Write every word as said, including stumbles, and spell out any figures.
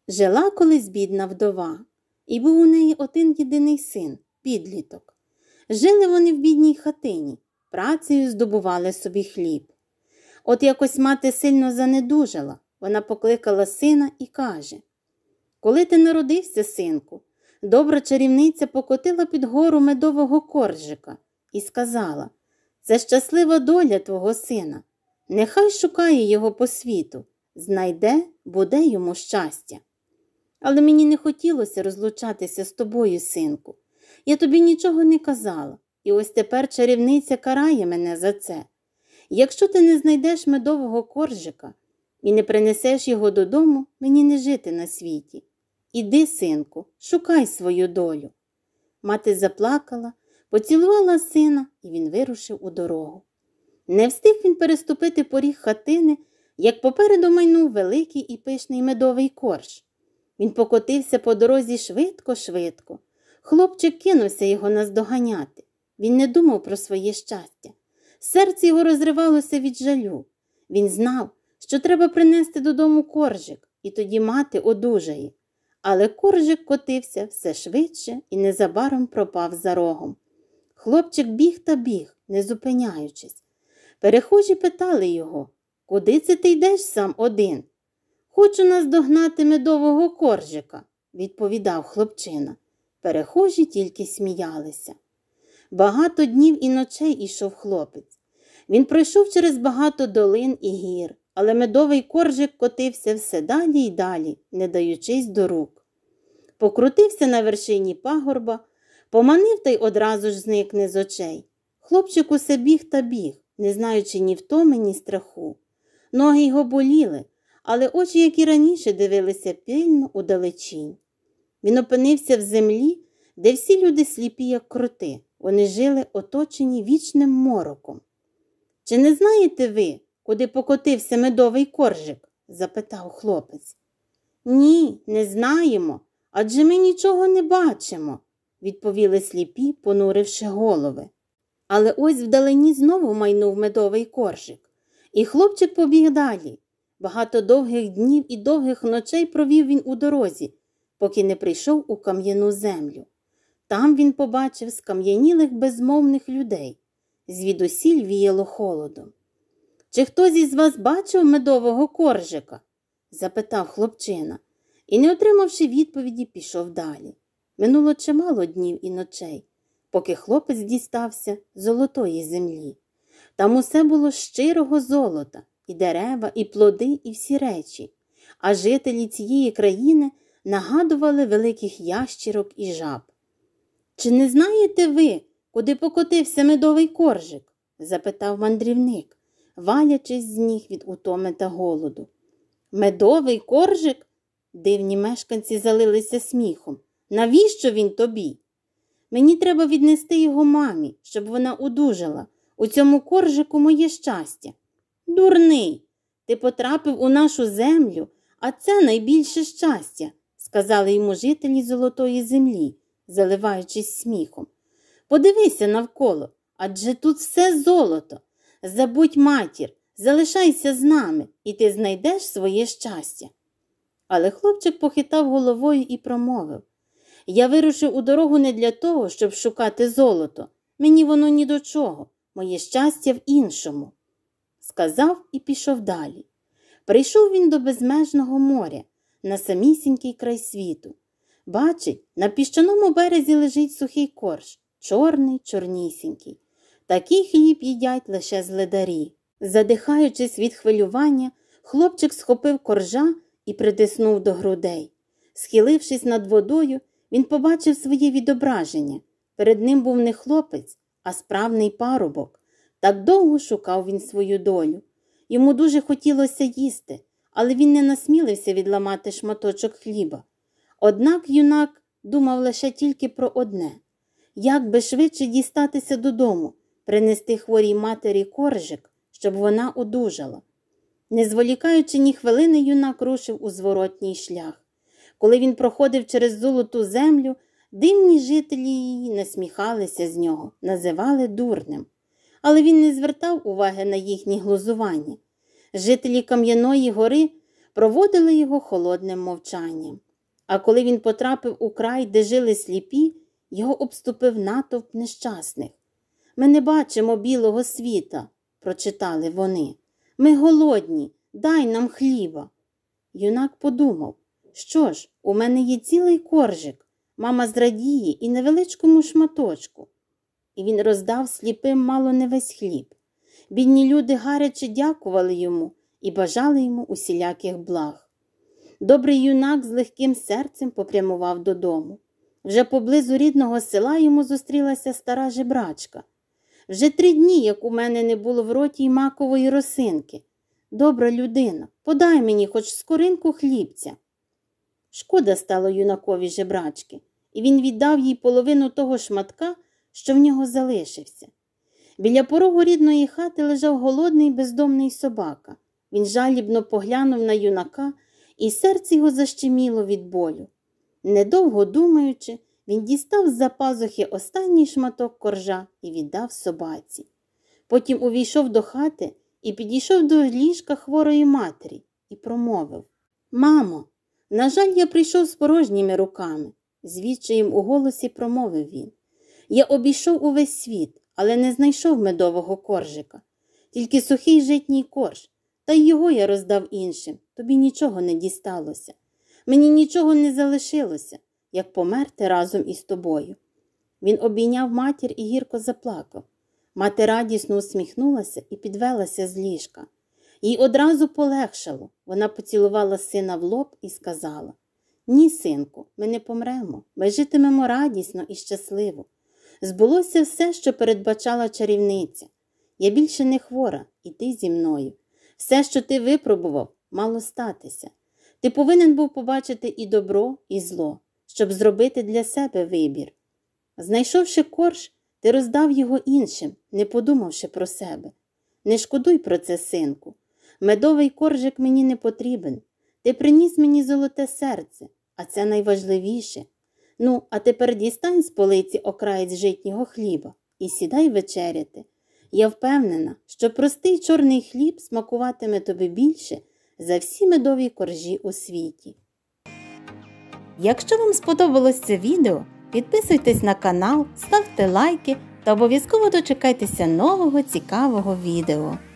Жила колись бідна вдова, і був у неї один єдиний син, підліток. Жили вони в бідній хатині, працею здобували собі хліб. От якось мати сильно занедужала, вона покликала сина і каже: «Коли ти народився, синку, добра чарівниця покотила під гору медового коржика і сказала: це щаслива доля твого сина, нехай шукає його по світу, знайде, буде йому щастя. Але мені не хотілося розлучатися з тобою, синку. Я тобі нічого не казала, і ось тепер чарівниця карає мене за це. Якщо ти не знайдеш медового коржика і не принесеш його додому, мені не жити на світі. Іди, синку, шукай свою долю». Мати заплакала, поцілувала сина, і він вирушив у дорогу. Не встиг він переступити поріг хатини, як попереду майнув великий і пишний медовий корж. Він покотився по дорозі швидко-швидко. Хлопчик кинувся його наздоганяти. Він не думав про своє щастя. Серце його розривалося від жалю. Він знав, що треба принести додому коржик, і тоді мати одужає. Але коржик котився все швидше і незабаром пропав за рогом. Хлопчик біг та біг, не зупиняючись. Перехожі питали його: «Куди це ти йдеш сам один?» «Хочу наздогнати медового коржика», – відповідав хлопчина. Перехожі тільки сміялися. Багато днів і ночей ішов хлопець. Він пройшов через багато долин і гір, але медовий коржик котився все далі й далі, не даючись до рук. Покрутився на вершині пагорба, поманив та й одразу ж зникне з очей. Хлопчик усе біг та біг, не знаючи ні втоми, ні страху. Ноги його боліли, але очі, як і раніше, дивилися пильно удалечінь. Він опинився в землі, де всі люди сліпі, як кроти. Вони жили оточені вічним мороком. «Чи не знаєте ви, куди покотився медовий коржик?» – запитав хлопець. «Ні, не знаємо, адже ми нічого не бачимо», – відповіли сліпі, понуривши голови. Але ось вдалині знову майнув медовий коржик, і хлопчик побіг далі. Багато довгих днів і довгих ночей провів він у дорозі, поки не прийшов у кам'яну землю. Там він побачив скам'янілих безмовних людей. Звідусіль віяло холодом. «Чи хтось із вас бачив медового коржика?» – запитав хлопчина, і, не отримавши відповіді, пішов далі. Минуло чимало днів і ночей, поки хлопець дістався золотої землі. Там усе було щирого золота, і дерева, і плоди, і всі речі, а жителі цієї країни нагадували великих ящірок і жаб. «Чи не знаєте ви, куди покотився медовий коржик?» – запитав мандрівник, валячись з ніг від утоми та голоду. «Медовий коржик?» – дивні мешканці залилися сміхом. «Навіщо він тобі?» «Мені треба віднести його мамі, щоб вона одужала. У цьому коржику моє щастя». «Дурний! Ти потрапив у нашу землю, а це найбільше щастя», – сказали йому жителі золотої землі, заливаючись сміхом. «Подивися навколо, адже тут все золото. Забудь матір, залишайся з нами, і ти знайдеш своє щастя». Але хлопчик похитав головою і промовив: «Я вирушив у дорогу не для того, щоб шукати золото. Мені воно ні до чого, моє щастя в іншому». Сказав і пішов далі. Прийшов він до безмежного моря, на самісінький край світу. Бачить, на піщаному березі лежить сухий корж, чорний, чорнісінький. Такий хліб їдять лише зледарі. Задихаючись від хвилювання, хлопчик схопив коржа і притиснув до грудей. Схилившись над водою, він побачив своє відображення. Перед ним був не хлопець, а справний парубок. Так довго шукав він свою долю. Йому дуже хотілося їсти, але він не насмілився відламати шматочок хліба. Однак юнак думав лише тільки про одне – як би швидше дістатися додому, принести хворій матері коржик, щоб вона одужала. Не зволікаючи ні хвилини, юнак рушив у зворотній шлях. Коли він проходив через золоту землю, дивні жителі її насміхалися з нього, називали дурним. Але він не звертав уваги на їхні глузування. Жителі Кам'яної гори проводили його холодним мовчанням. А коли він потрапив у край, де жили сліпі, його обступив натовп нещасних. «Ми не бачимо білого світа», – прочитали вони. «Ми голодні, дай нам хліба». Юнак подумав, що ж, у мене є цілий коржик, мама зрадіє і невеличкому шматочку. І він роздав сліпим мало не весь хліб. Бідні люди гаряче дякували йому і бажали йому усіляких благ. Добрий юнак з легким серцем попрямував додому. Вже поблизу рідного села йому зустрілася стара жебрачка. «Вже три дні, як у мене не було в роті й макової росинки. Добра людина, подай мені хоч скоринку хлібця». Шкода стало юнакові жебрачки, і він віддав їй половину того шматка, що в нього залишився. Біля порогу рідної хати лежав голодний бездомний собака. Він жалібно поглянув на юнака, і серце його защеміло від болю. Недовго думаючи, він дістав з-за пазухи останній шматок коржа і віддав собаці. Потім увійшов до хати і підійшов до ліжка хворої матері і промовив: «Мамо, на жаль, я прийшов з порожніми руками», – з відчаєм у голосі промовив він. «Я обійшов увесь світ, але не знайшов медового коржика. Тільки сухий житній корж, та й його я роздав іншим, тобі нічого не дісталося. Мені нічого не залишилося, як померти разом із тобою». Він обійняв матір і гірко заплакав. Мати радісно усміхнулася і підвелася з ліжка. Їй одразу полегшало. Вона поцілувала сина в лоб і сказала: «Ні, синку, ми не помремо, ми житимемо радісно і щасливо. Збулося все, що передбачала чарівниця. Я більше не хвора, і ти зі мною. Все, що ти випробував, мало статися. Ти повинен був побачити і добро, і зло, щоб зробити для себе вибір. Знайшовши корж, ти роздав його іншим, не подумавши про себе. Не шкодуй про це, синку. Медовий коржик мені не потрібен. Ти приніс мені золоте серце, а це найважливіше. Ну, а тепер дістань з полиці окраєць житнього хліба і сідай вечеряти. Я впевнена, що простий чорний хліб смакуватиме тобі більше за всі медові коржі у світі». Якщо вам сподобалось це відео, підписуйтесь на канал, ставте лайки та обов'язково дочекайтеся нового цікавого відео.